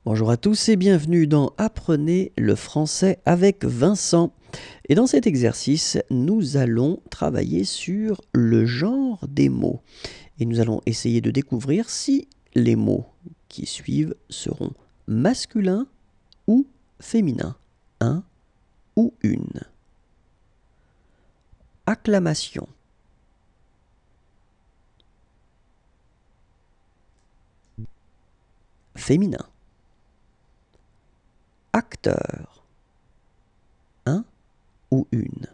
Bonjour à tous et bienvenue dans Apprenez le français avec Vincent. Et dans cet exercice, nous allons travailler sur le genre des mots. Et nous allons essayer de découvrir si les mots qui suivent seront masculins ou féminins. Un ou une. Acclamation. Féminin. Acteur. Un ou une.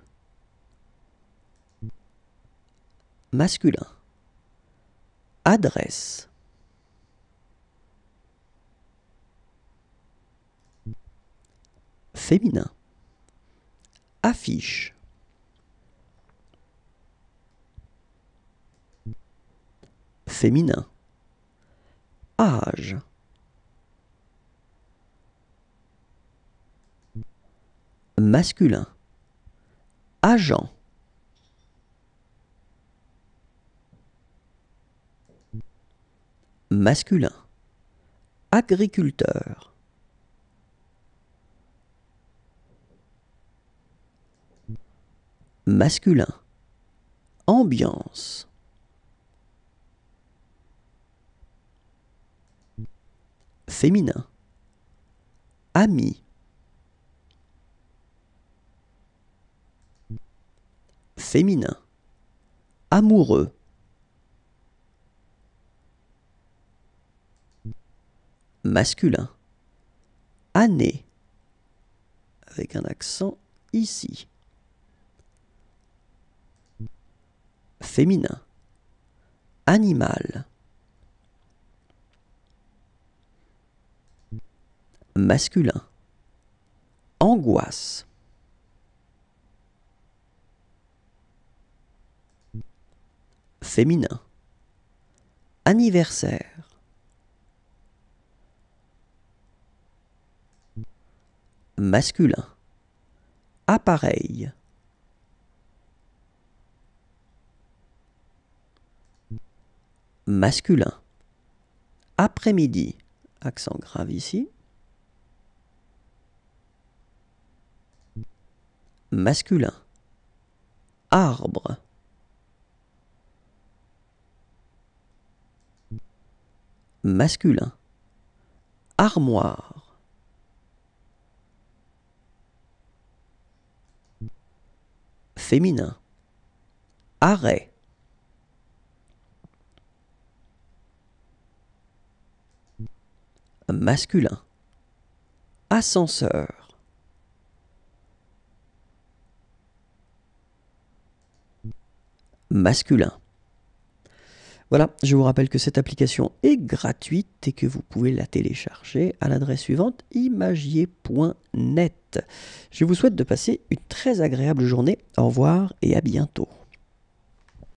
Masculin. Adresse. Féminin. Affiche. Féminin. Âge. Masculin. Agent. Masculin. Agriculteur. Masculin. Ambiance. Féminin. Ami. Féminin. Amoureux. Masculin. Année. Avec un accent ici. Féminin. Animal. Masculin. Angoisse. Féminin. Anniversaire. Masculin. Appareil. Masculin. Après-midi. Accent grave ici. Masculin. Arbre. Masculin. Armoire. Féminin. Arrêt. Masculin. Ascenseur. Masculin. Voilà, je vous rappelle que cette application est gratuite et que vous pouvez la télécharger à l'adresse suivante imagier.net. Je vous souhaite de passer une très agréable journée. Au revoir et à bientôt.